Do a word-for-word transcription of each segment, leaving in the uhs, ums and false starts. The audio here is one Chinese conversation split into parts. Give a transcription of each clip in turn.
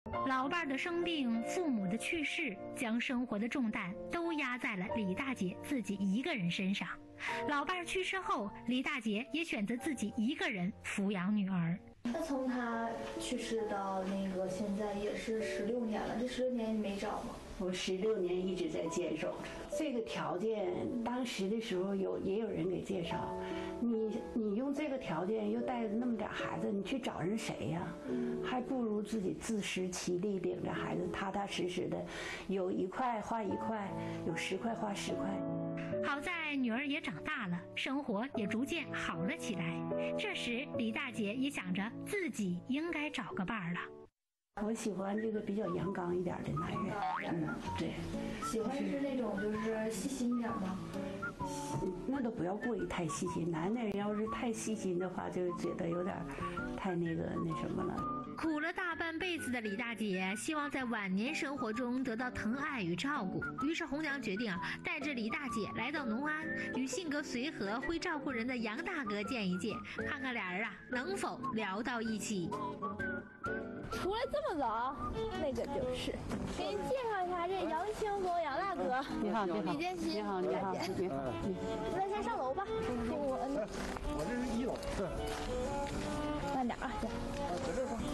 老伴的生病，父母的去世，将生活的重担都压在了李大姐自己一个人身上。老伴去世后，李大姐也选择自己一个人抚养女儿。 那从他去世到那个现在也是十六年了，这十六年你没找吗？ 我十六年一直在坚守着。这个条件，当时的时候有也有人给介绍，你你用这个条件又带着那么点孩子，你去找人谁呀？还不如自己自食其力，领着孩子踏踏实实的，有一块花一块，有十块花十块。 好在女儿也长大了，生活也逐渐好了起来。这时李大姐也想着自己应该找个伴儿了。 我喜欢这个比较阳刚一点的男人。嗯，对。 喜欢是那种就是细心点吗？ 那都不要过于太细心。男的人要是太细心的话，就觉得有点太那个那什么了。 苦了大半辈子的李大姐希望在晚年生活中得到疼爱与照顾，于是红娘决定啊，带着李大姐来到农安，与性格随和、会照顾人的杨大哥见一见，看看俩人啊能否聊到一起。 出来这么早，那个就是给你介绍一下，这杨清风杨大哥。 你好，你好， 李建熙， 你好，你好，你好。 咱先上楼吧，给我嗯。 我这是一楼。对。 慢点啊，行。 在这上。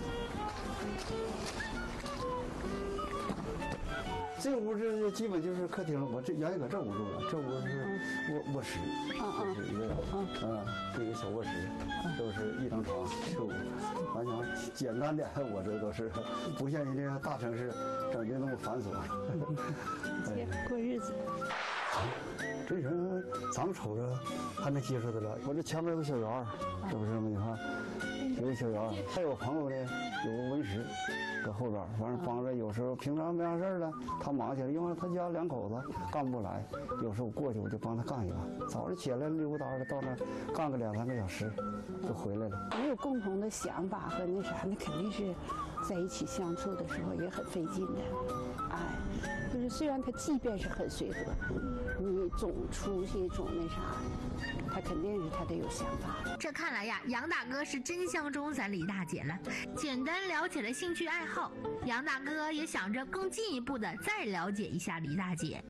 这屋这基本就是客厅了，我这原来搁这屋住了，这屋是卧卧室，这是一个，嗯，是一个小卧室，都是一张床，这屋，完全简单点，我这都是不像人家大城市整的那么繁琐。 过日子。 这人咱们瞅着还能接受得了，我这前面有个小园儿，是不是嘛？你看，有个小园儿，还有朋友呢，有个温室。搁后边，完了帮着，有时候平常没啥事了，他忙起来，因为他家两口子干不来，有时候我过去我就帮他干一干。早上起来溜达的到那干个两三个小时，就回来了。 没有共同的想法和那啥，那肯定是在一起相处的时候也很费劲的。哎，就是虽然他即便是很随和，你总出去总那啥。他肯定是他得有想法。 这看来呀，杨大哥是真相中咱李大姐了。简单聊起了兴趣爱好，杨大哥也想着更进一步的再了解一下李大姐。